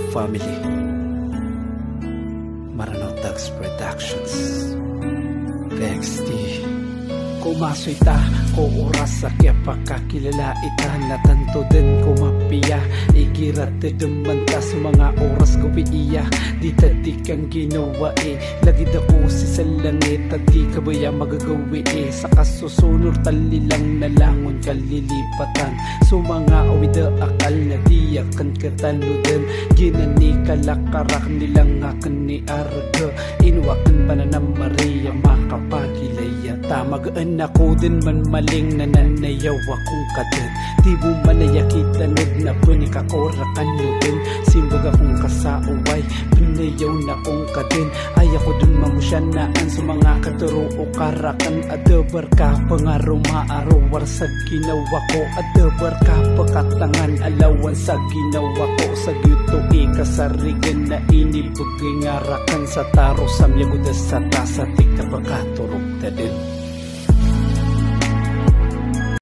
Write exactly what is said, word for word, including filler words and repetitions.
family. Maranotax Productions. Vex D. Kumasoy ta, ko oras sa kaya pakakilala ita na tanto din kumapiya. Igirat deman ta sa mga oras ko iya. Di tadi kang ginawa eh. Lagid ako si sa langit at di ka ba ya magagawi eh. Sa kasusunod talilang nalangon kalilipatan. So mga awida akal na di akan kataludan. Ginani kalakarak nilang akan ni Arga. Inuwakan pa na ng Maria makapagilaya. Tamagaan ako din man maling nananayaw akong kadet. Di mo manayakita nag na punikakora kanyo din. Simbag akong kasaaway, pinayaw na kong kadin. Ay ako dun mamusyanaan sa mga katuro o karakan. Adabar ka pangaro maarawar sa ginawa ko. Adabar ka pakatangan alawan sa ginawa ko. Sa gyuto ikasarigan na inibugay ngarakan sa taro sa miyaguda sa tasa tika pakaturog ta din.